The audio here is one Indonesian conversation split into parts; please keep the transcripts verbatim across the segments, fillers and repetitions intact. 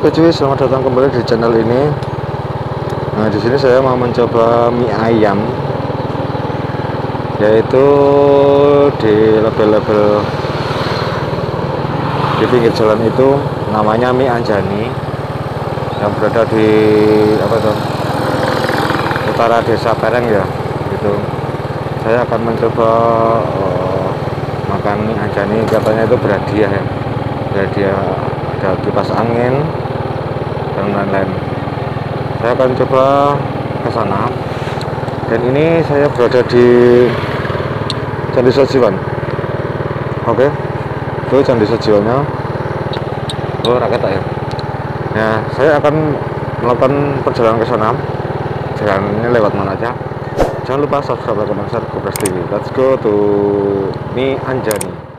Oke cuy, selamat datang kembali di channel ini. Nah, di sini saya mau mencoba mie ayam, yaitu di label-label di pinggir jalan itu namanya mie Anjani, yang berada di apa tuh utara desa Pereng ya. Gitu. Saya akan mencoba uh, makan mie Anjani, katanya itu berhadiah ya. Berhadiah ada kipas angin dan lain-lain. Saya akan coba ke sana. Dan ini saya berada di Candi Sajiwan. Oke, itu Candi Sajiwannya. Oh, rakyat ya. Nah, saya akan melakukan perjalanan ke sana. Jalannya lewat mana aja. Jangan lupa subscribe, like, comment, share Gopres T V. Let's go to mie Anjani.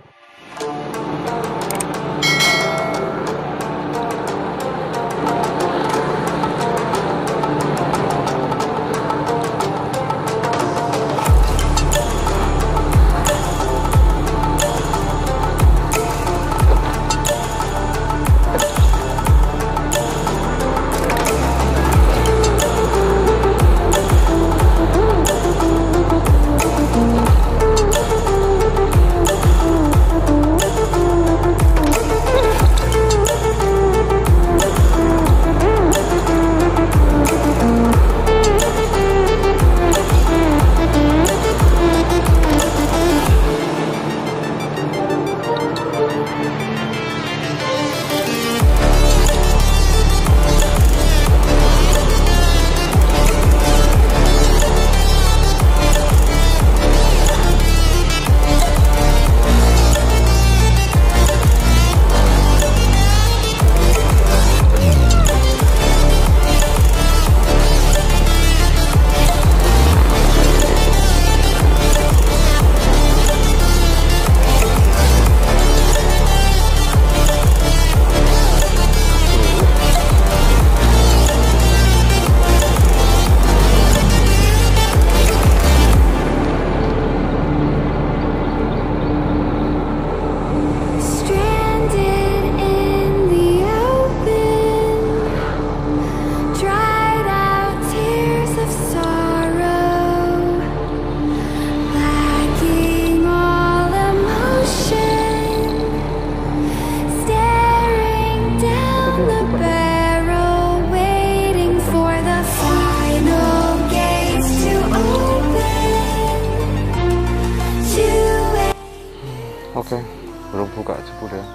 Oke, belum buka jebul ya.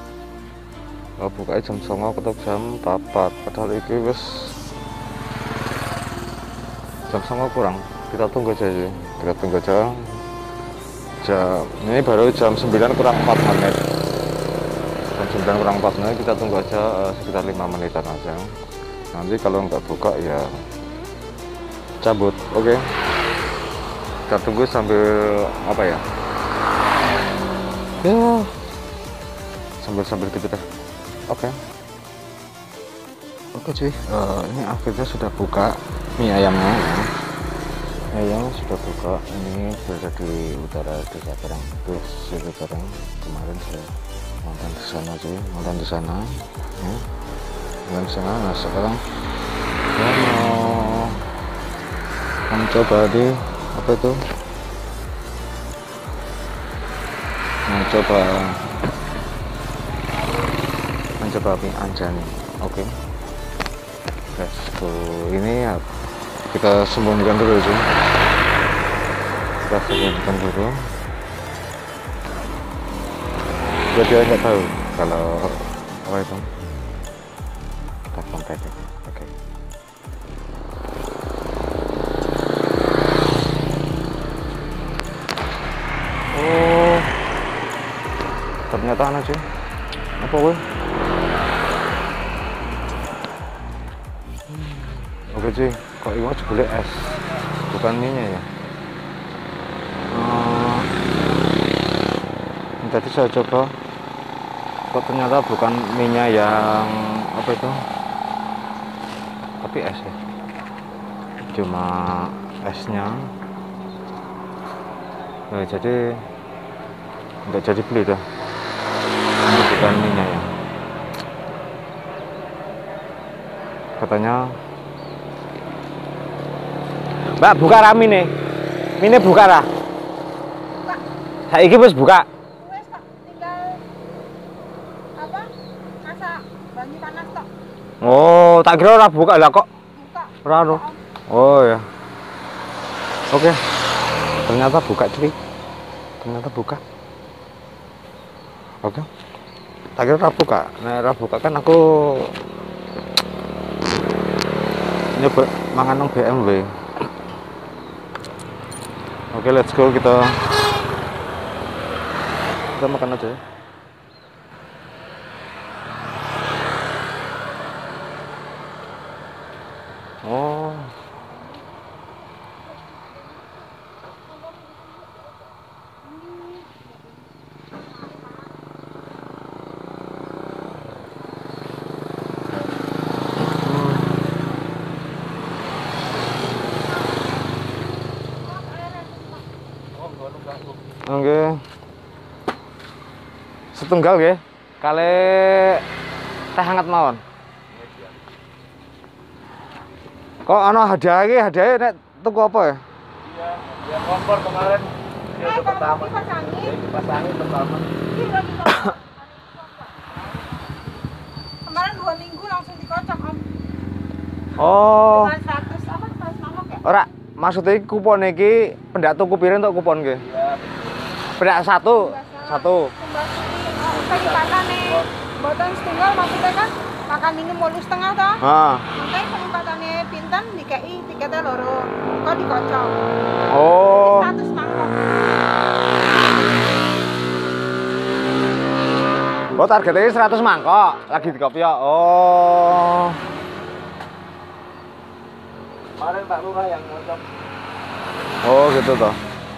Oh, buka jam songo ketemu jam papat. Padahal iki wis jam songo kurang. Kita tunggu aja ya. Kita tunggu aja. Jam ini baru jam sembilan kurang empat menit. Jam sembilan kurang empat menit, kita tunggu aja uh, sekitar lima menitan aja. Nanti kalau nggak buka ya cabut. Oke. Kita tunggu sambil apa ya? Ya, sambil-sambil gitu deh. Oke, oke cuy, uh, ini akhirnya sudah buka mie ayamnya ya. Mie ayam sudah buka. Ini berada di utara desa Pereng, desa Pereng. Kemarin saya nonton di sana cuy, nonton di sana ya. Nonton di sana. Nah, sekarang saya mau mencoba di apa itu mencoba mencoba mie Anjani. Oke, okay. Let's go. Ini ya, kita sembunyikan dulu sih, kita sembunyikan dulu biar dia nggak tahu kalau apa itu kita kontak. Oke, okay. Ternyata anak sih apa gue. Oke cuy, kok ini jebule es bukan minyak ya. Hmm, tadi saya coba kok ternyata bukan minyak yang apa itu, tapi es ya, cuma esnya. Nah, jadi nggak jadi beli dah. Ini bukan minyak ya. katanya. Mbak, buka ra mine. Mine buka ra? Buka. Saiki wis buka. Wes kok tinggal apa? Masak banyu panas tok. Oh, tak kira ora buka lah kok. Buka. Ora no. Oh ya. Oke. Ternyata buka cuy. Ternyata buka. Oke. Tak kira ora buka. Nah, ora buka kan aku nyoba mangan nang B M W. Oke, let's go, kita kita makan aja ya. Oh. Oke. Setunggal nggih. Kali teh hangat mawon. Kok ana hadiah iki, hadiah nek tuku apa ya? Iya, ya kompor kemarin dia udah pertama. Dipasangin pertama. Kemarin dua minggu langsung dikocok, Om. Oh. Dengan seratus apa? seratus mangkok ya? Ora, maksudnya kupon iki pendak tuku piring tok kupon nggih. Iya. Pendak satu, satu. Penempatane boten setunggal maksudnya kan makan minum wolu setengah toh. Heeh. Makanya penempatannya pinten dikei tiketnya loro. Kok dikocok. Oh. seratus mangkok. Oh, targetnya seratus mangkok lagi di kopi ya. Oh. Kemarin Pak Lurah yang ngocok. Oh, gitu toh.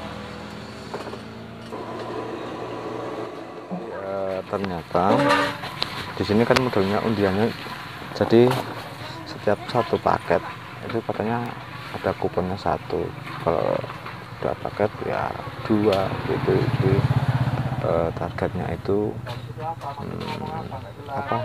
Ya, ternyata di sini kan modelnya undiannya, jadi setiap satu paket itu katanya ada kuponnya satu. Kalau dua paket ya dua gitu. Jadi eh, targetnya itu hmm, apa?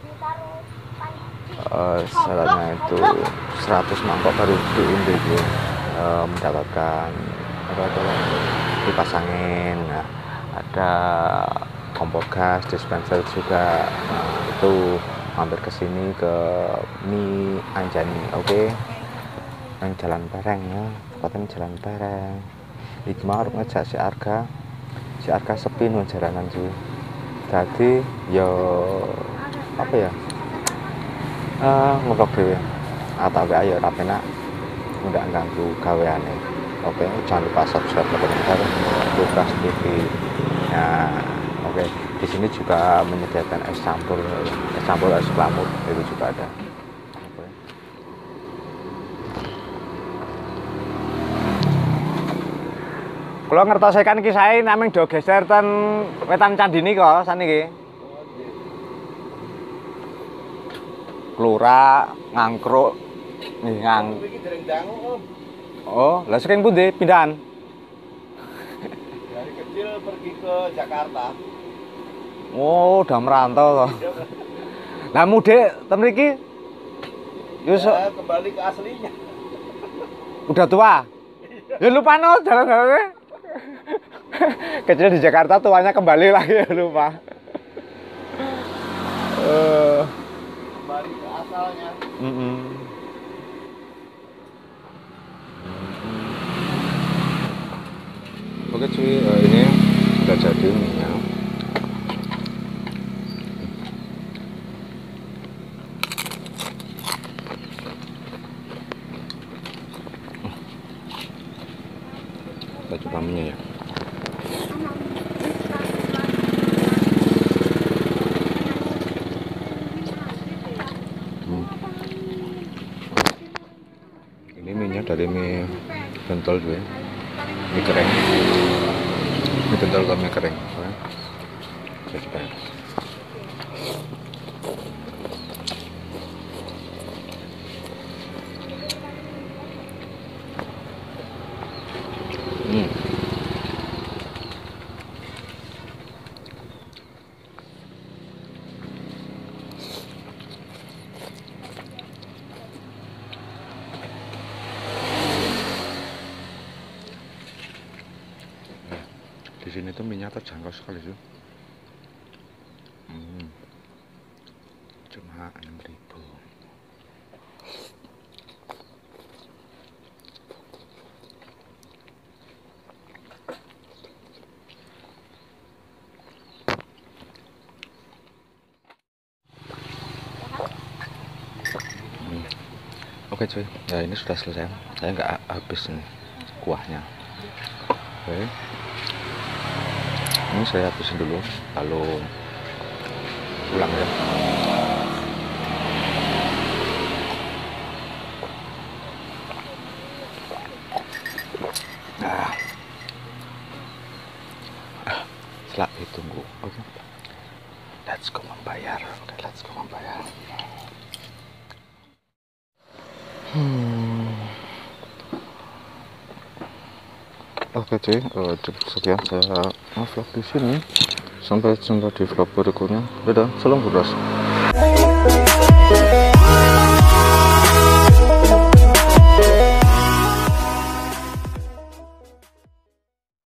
Uh, syaratnya itu seratus mangkok baru diundi gitu, uh, mendapatkan apa itu dipasangin. Nah, ada kompor gas, dispenser juga. Nah, itu mampir ke sini ke Mie Anjani. Oke, okay. Yang Jalan Pereng ya, tepatnya Jalan Pereng. Iki mau ngejak si Arga, si Arga sepi nang jalanan sih. Jadi yo apa ya? Uh, ngevlog dhewe atau gak ayo tapi nak nggak ganggu gaweane. Oke, jangan lupa subscribe ke channel Lukas T V. Nah, oke, di sini juga menyediakan es campur, es campur es pelamut itu juga ada. Oke. Kalau ngertosekan kisahnya namanya do geser ten wetan candi ini kok saniki. Kelura, ngangkruk, nih ngang. Oh, lah saking pundi pindahan? Dari kecil pergi ke Jakarta. Oh, udah merantau loh. Lah mudik ten mriki yo Ya, kembali ke aslinya. udah tua. Ya lupa no jalan-jalannya. Kecil di Jakarta, tuanya kembali lagi ya lupa. Uh. Kembali ke asalnya. Mm -mm. Oke cuy, uh, ini sudah jadi mie-nya. Kita coba mie ya. Ini mie-nya dari mie bentol juga, mie kering, mie bentol atau mie kering. Oke. Coba. Hmm. sini tuh minyak terjangkau sekali sih. Hmm. Cuma enam ribu. Hmm. Oke cuy, ya ini sudah selesai. Saya nggak habis nih kuahnya. Oke, ini saya habisin dulu, lalu pulang ya. Nah, setelah ditunggu, oke, okay. Let's go membayar. Oke, okay, let's go membayar. Hmm. Oke cuy, uh, cukup sekian saya vlog di sini. Sampai jumpa di vlog berikutnya. Dadah, salam budas.